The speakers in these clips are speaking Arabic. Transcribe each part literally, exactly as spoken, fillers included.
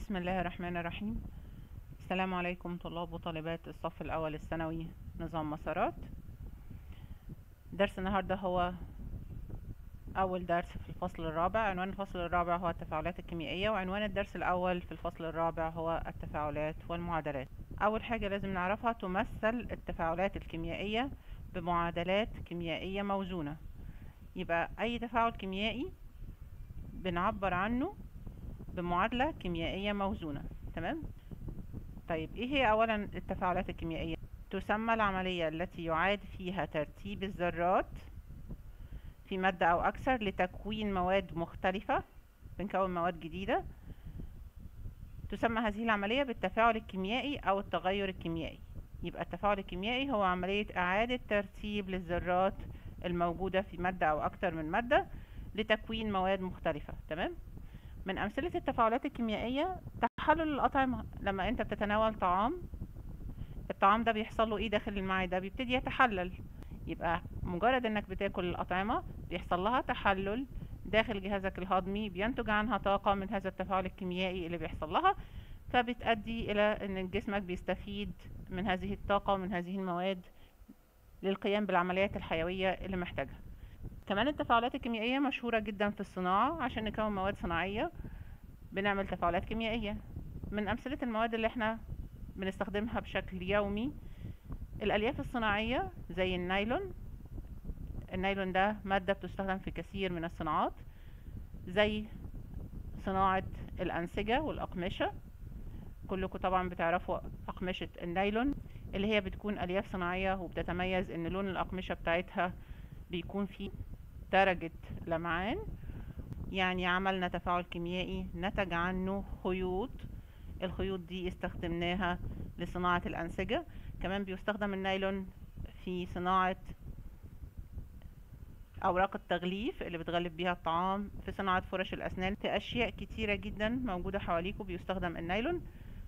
بسم الله الرحمن الرحيم. السلام عليكم طلاب وطالبات الصف الأول الثانوي نظام مسارات. درس النهاردة هو أول درس في الفصل الرابع. عنوان الفصل الرابع هو التفاعلات الكيميائية، وعنوان الدرس الأول في الفصل الرابع هو التفاعلات والمعادلات. أول حاجة لازم نعرفها، تمثل التفاعلات الكيميائية بمعادلات كيميائية موزونة. يبقى أي تفاعل كيميائي بنعبر عنه بمعادلة كيميائية موزونة. تمام؟ طيب ايه هي اولا التفاعلات الكيميائية؟ تسمى العملية التي يعاد فيها ترتيب الذرات في مادة او اكثر لتكوين مواد مختلفة، بنكون مواد جديدة. تسمى هذه العملية بالتفاعل الكيميائي او التغير الكيميائي. يبقى التفاعل الكيميائي هو عملية اعادة ترتيب للذرات الموجودة في مادة او اكثر من مادة لتكوين مواد مختلفة. تمام؟ من امثلة التفاعلات الكيميائية تحلل الأطعمة. لما انت بتتناول طعام، الطعام ده بيحصل له ايه داخل المعدة؟ بيبتدي يتحلل. يبقى مجرد انك بتاكل الأطعمة بيحصل لها تحلل داخل جهازك الهضمي، بينتج عنها طاقة من هذا التفاعل الكيميائي اللي بيحصل لها، فبتؤدي الى ان جسمك بيستفيد من هذه الطاقة ومن هذه المواد للقيام بالعمليات الحيوية اللي محتاجها. كمان التفاعلات الكيميائية مشهورة جدا في الصناعة. عشان نكون مواد صناعية بنعمل تفاعلات كيميائية. من أمثلة المواد اللي احنا بنستخدمها بشكل يومي الألياف الصناعية زي النايلون. النايلون ده مادة بتستخدم في كثير من الصناعات، زي صناعة الأنسجة والأقمشة. كلكم طبعا بتعرفوا أقمشة النايلون اللي هي بتكون ألياف صناعية، وبتتميز إن لون الأقمشة بتاعتها بيكون فيه درجة لمعان. يعني عملنا تفاعل كيميائي نتج عنه خيوط، الخيوط دي استخدمناها لصناعة الأنسجة. كمان بيستخدم النايلون في صناعة أوراق التغليف اللي بتغلف بيها الطعام، في صناعة فرش الأسنان، في أشياء كتيرة جدا موجودة حواليكم بيستخدم النايلون.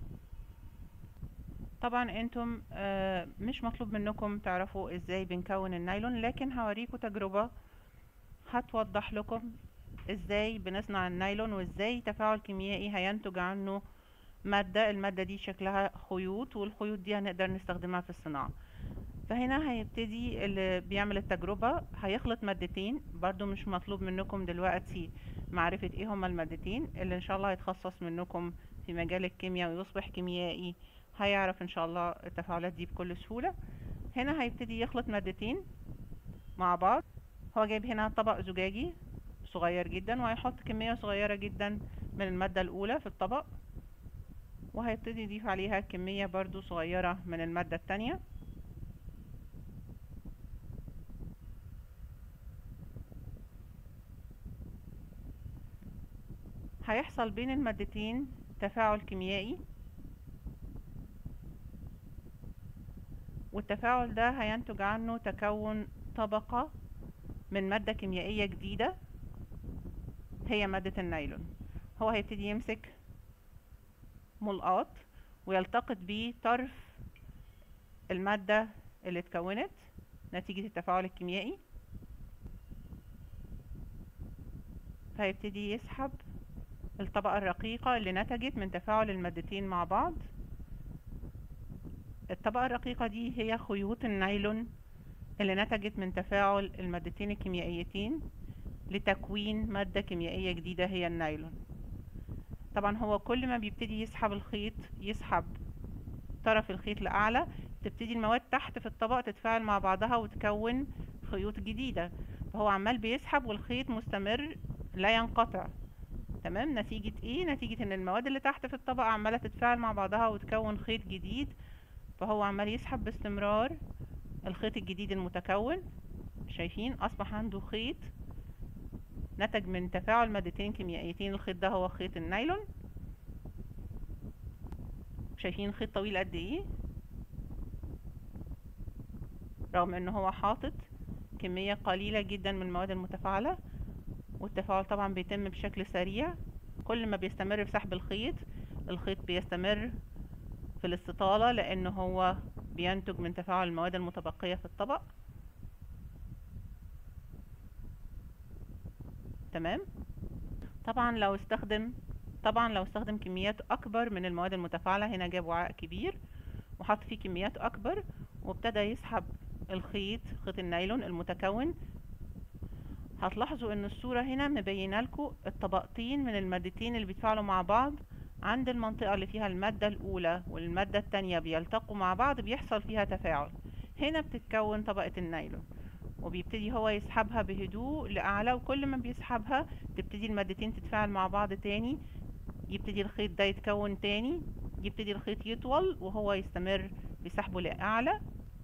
طبعا انتم آه، مش مطلوب منكم تعرفوا ازاي بنكون النايلون، لكن هوريكم تجربة هتوضح لكم ازاي بنصنع النايلون، وازاي تفاعل كيميائي هينتج عنه مادة. المادة دي شكلها خيوط، والخيوط دي هنقدر نستخدمها في الصناعة. فهنا هيبتدي اللي بيعمل التجربة هيخلط مادتين. برضو مش مطلوب منكم دلوقتي معرفة ايه هما المادتين. اللي ان شاء الله هيتخصص منكم في مجال الكيمياء ويصبح كيميائي هيعرف ان شاء الله التفاعلات دي بكل سهولة. هنا هيبتدي يخلط مادتين مع بعض. هو جايب هنا طبق زجاجي صغير جدا، وهيحط كمية صغيرة جدا من المادة الأولى في الطبق، وهيبتدي يضيف عليها كمية برضو صغيرة من المادة التانية. هيحصل بين المادتين تفاعل كيميائي، والتفاعل ده هينتج عنه تكون طبقة من مادة كيميائية جديدة هي مادة النايلون. هو هيبتدي يمسك ملقاط ويلتقط بيه طرف المادة اللي اتكونت نتيجة التفاعل الكيميائي، فهيبتدي يسحب الطبقة الرقيقة اللي نتجت من تفاعل المادتين مع بعض. الطبقة الرقيقة دي هي خيوط النايلون اللي نتجت من تفاعل المادتين الكيميائيتين لتكوين مادة كيميائية جديدة هي النايلون. طبعا هو كل ما بيبتدي يسحب الخيط، يسحب طرف الخيط لأعلى، تبتدي المواد تحت في الطبق تتفاعل مع بعضها وتكون خيوط جديدة. فهو عمال بيسحب والخيط مستمر لا ينقطع. تمام؟ نتيجة ايه؟ نتيجة ان المواد اللي تحت في الطبق عمالة تتفاعل مع بعضها وتكون خيط جديد، فهو عمال يسحب باستمرار الخيط الجديد المتكون. شايفين؟ اصبح عنده خيط نتج من تفاعل مادتين كيميائيتين. الخيط ده هو خيط النايلون. شايفين الخيط طويل قد ايه؟ رغم ان هو حاطط كمية قليلة جدا من المواد المتفاعلة، والتفاعل طبعا بيتم بشكل سريع. كل ما بيستمر في سحب الخيط، الخيط بيستمر في الاستطالة، لان هو بينتج من تفاعل المواد المتبقية في الطبق. تمام؟ طبعا لو استخدم طبعا لو استخدم كميات اكبر من المواد المتفاعلة، هنا جاب وعاء كبير وحط فيه كميات اكبر وابتدى يسحب الخيط، خيط النايلون المتكون. هتلاحظوا ان الصورة هنا مبينة لكم الطبقتين من المادتين اللي بيتفاعلوا مع بعض. عند المنطقة اللي فيها المادة الاولى والمادة التانية بيلتقوا مع بعض بيحصل فيها تفاعل، هنا بتتكون طبقة النايلون، وبيبتدي هو يسحبها بهدوء لأعلى، وكل ما بيسحبها تبتدي المادتين تتفاعل مع بعض تاني، يبتدي الخيط ده يتكون تاني، يبتدي الخيط يطول وهو يستمر بسحبه لأعلى.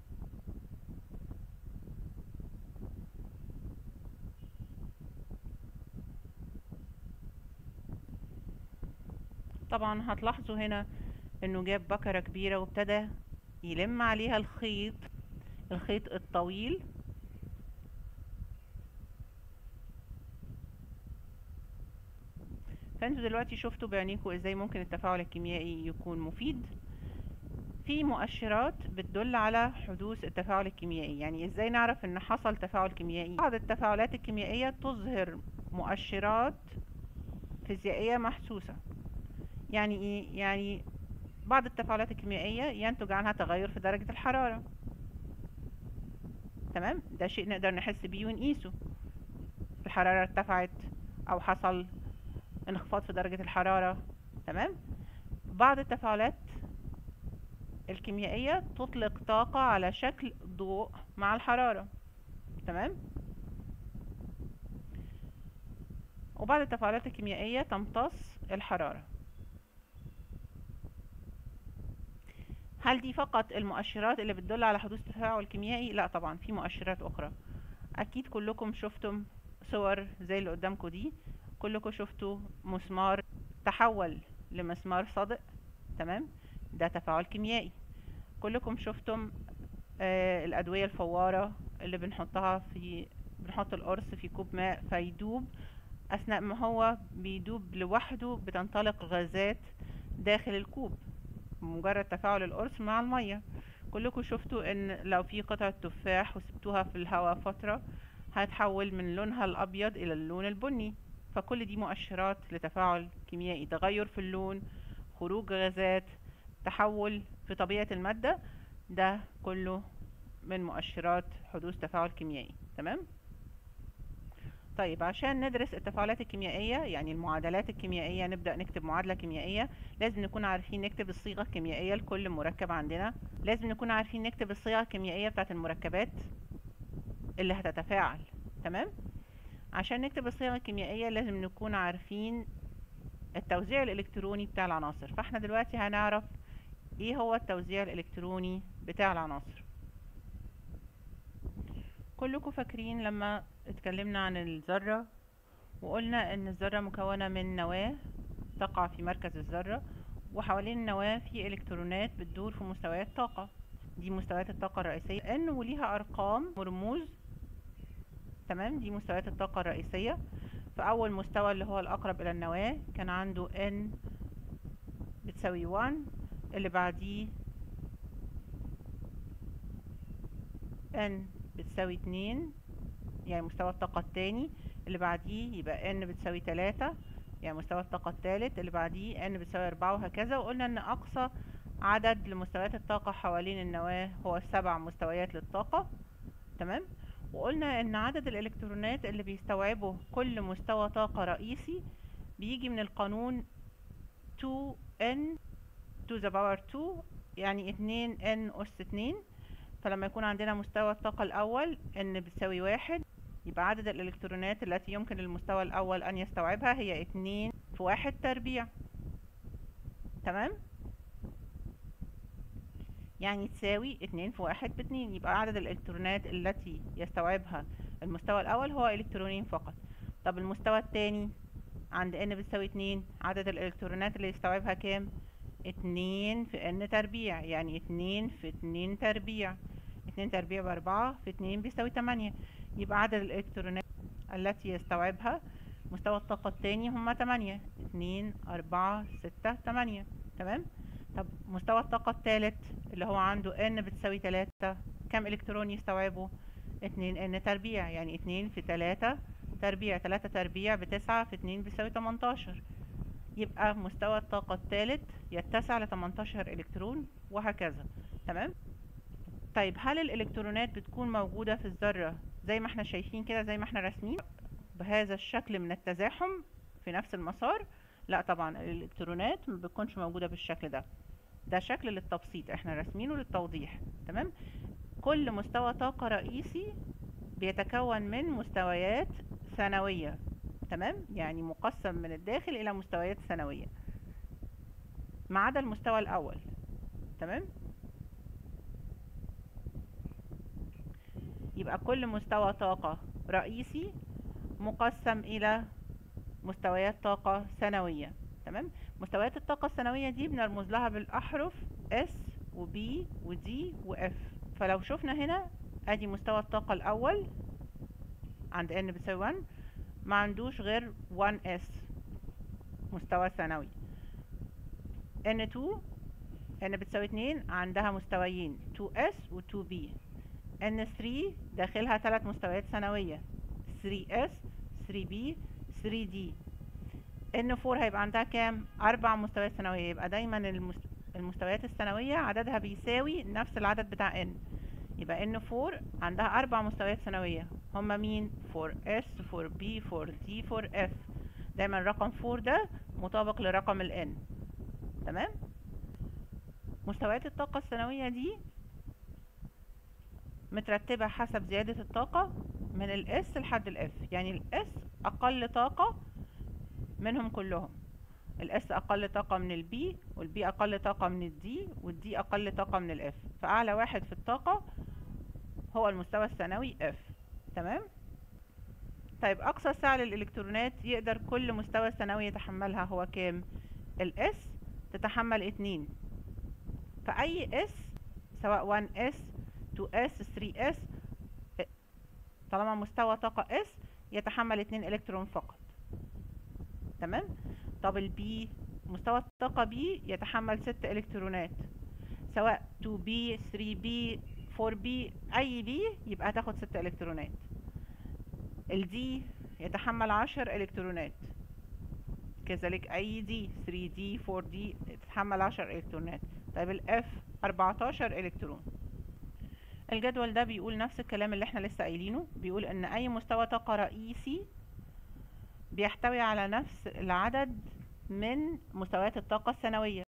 طبعا هتلاحظوا هنا انه جاب بكرة كبيرة وابتدى يلم عليها الخيط، الخيط الطويل. فانتوا دلوقتي شفتوا بعينيكوا ازاي ممكن التفاعل الكيميائي يكون مفيد. في مؤشرات بتدل على حدوث التفاعل الكيميائي، يعني ازاي نعرف ان حصل تفاعل كيميائي؟ بعض التفاعلات الكيميائية تظهر مؤشرات فيزيائية محسوسة. يعني ايه؟ يعني بعض التفاعلات الكيميائية ينتج عنها تغير في درجة الحرارة، تمام؟ ده شيء نقدر نحس بيه ونقيسه، الحرارة ارتفعت او حصل انخفاض في درجة الحرارة، تمام؟ بعض التفاعلات الكيميائية تطلق طاقة على شكل ضوء مع الحرارة، تمام؟ وبعض التفاعلات الكيميائية تمتص الحرارة. هل دي فقط المؤشرات اللي بتدل على حدوث تفاعل كيميائي؟ لا طبعا، في مؤشرات اخرى. اكيد كلكم شفتم صور زي اللي قدامكم دي، كلكم شفتوا مسمار تحول لمسمار صدئ، تمام؟ ده تفاعل كيميائي. كلكم شفتم آه الادوية الفوارة اللي بنحطها في بنحط القرص في كوب ماء فيدوب، اثناء ما هو بيدوب لوحده بتنطلق غازات داخل الكوب بمجرد تفاعل القرص مع المية. كلكم شفتوا ان لو في قطعة تفاح وسبتوها في الهواء فترة هتحول من لونها الابيض الى اللون البني. فكل دي مؤشرات لتفاعل كيميائي، تغير في اللون، خروج غازات، تحول في طبيعة المادة، ده كله من مؤشرات حدوث تفاعل كيميائي، تمام؟ طيب عشان ندرس التفاعلات الكيميائية، يعني المعادلات الكيميائية، نبدأ نكتب معادلة كيميائية، لازم نكون عارفين نكتب الصيغة الكيميائية لكل مركب عندنا، لازم نكون عارفين نكتب الصيغة الكيميائية بتاعت المركبات اللي هتتفاعل، تمام؟ عشان نكتب الصيغة الكيميائية لازم نكون عارفين التوزيع الإلكتروني بتاع العناصر. فاحنا دلوقتي هنعرف ايه هو التوزيع الإلكتروني بتاع العناصر. كلكم فاكرين لما اتكلمنا عن الذرة وقلنا ان الذرة مكونة من نواة تقع في مركز الذرة، وحوالين النواة في الكترونات بتدور في مستويات طاقة، دي مستويات الطاقة الرئيسية ان وليها ارقام ورموز، تمام؟ دي مستويات الطاقة الرئيسية. فاول مستوى اللي هو الاقرب الى النواة كان عنده n بتساوي واحد، اللي بعديه n بتساوي اتنين يعني مستوى الطاقة التاني، اللي بعديه يبقى n بتساوي تلاتة يعني مستوى الطاقة التالت، اللي بعديه n بتساوي اربعة وهكذا. وقلنا ان اقصى عدد لمستويات الطاقة حوالين النواة هو سبع مستويات للطاقة، تمام؟ وقلنا ان عدد الالكترونات اللي بيستوعبه كل مستوى طاقة رئيسي بيجي من القانون تو ان to the power two، يعني اتنين n أس اتنين. فلما يكون عندنا مستوى الطاقة الأول n بتساوي واحد، يبقى عدد الإلكترونات التي يمكن للمستوى الأول أن يستوعبها هي اتنين في واحد تربيع، تمام؟ يعني تساوي اتنين في واحد باتنين، يبقى عدد الإلكترونات التي يستوعبها المستوى الأول هو إلكترونين فقط. طب المستوى الثاني عند n بتساوي اتنين، عدد الإلكترونات اللي يستوعبها كام؟ اتنين في n تربيع، يعني اتنين في اتنين تربيع، اتنين تربيع باربعة في اتنين بيساوي تمانية، يبقى عدد الإلكترونات التي يستوعبها مستوى الطاقة الثاني هما تمانية، اتنين اربعة ستة تمانية، تمام؟ طب مستوى الطاقة الثالث اللي هو عنده n بتساوي تلاتة، كم إلكترون يستوعبه؟ اتنين n تربيع، يعني اتنين في تلاتة تربيع، تلاتة تربيع بتسعة في اتنين بيساوي تمنتاشر، يبقى مستوى الطاقة الثالث يتسع ل تمنتاشر إلكترون، وهكذا. تمام. طيب هل الإلكترونات بتكون موجودة في الذرة زي ما احنا شايفين كده، زي ما احنا راسمين بهذا الشكل من التزاحم في نفس المسار؟ لا طبعا، الإلكترونات ما بتكونش موجودة بالشكل ده. ده شكل للتبسيط، احنا راسمينه للتوضيح. تمام. كل مستوى طاقة رئيسي بيتكون من مستويات ثانوية. تمام، يعني مقسم من الداخل إلى مستويات ثانوية ما عدا المستوى الأول. تمام. يبقى كل مستوى طاقة رئيسي مقسم إلى مستويات طاقة ثانوية. تمام. مستويات الطاقة الثانوية دي بنرمز لها بالأحرف S و B و D و F. فلو شفنا هنا ادي مستوى الطاقة الأول عند N بتساوي واحد، ما عندوش غير واحد S مستوى ثانوي. إن اتنين N بتساوي اتنين عندها مستويين تو S و تو B. إن تلاتة داخلها ثلاث مستويات ثانوية ثري S ثري B ثري D. إن أربعة هيبقى عندها كام؟ أربع مستويات ثانوية. يبقى دايما المستويات الثانوية عددها بيساوي نفس العدد بتاع N. يبقى إن أربعة عندها أربع مستويات ثانوية، هما مين؟ فور S فور B فور D فور F. دايما رقم أربعة ده مطابق لرقم ال N. تمام؟ مستويات الطاقة الثانوية دي مترتبة حسب زيادة الطاقة من ال S لحد ال F. يعني ال S أقل طاقة منهم كلهم. ال S أقل طاقة من ال B، وال B أقل طاقة من ال D، وال D أقل طاقة من ال F. فأعلى واحد في الطاقة هو المستوى الثانوي F. تمام. طيب أقصى سعة للإلكترونات يقدر كل مستوى ثانوي يتحملها هو كام؟ ال S تتحمل اتنين. فأي S سواء واحد S تو S ثري S طالما مستوى طاقة S يتحمل اتنين إلكترون فقط. تمام. طب ال B مستوى الطاقة B يتحمل ست إلكترونات، سواء تو B ثري B فور B، أي B يبقى هتاخد ست إلكترونات. ال D يتحمل عشر إلكترونات، كذلك أي D ثري D فور D يتحمل عشر إلكترونات. طيب ال F أربعتاشر إلكترون. الجدول ده بيقول نفس الكلام اللي احنا لسه قايلينه، بيقول ان اي مستوى طاقة رئيسي بيحتوي على نفس العدد من مستويات الطاقة الثانوية.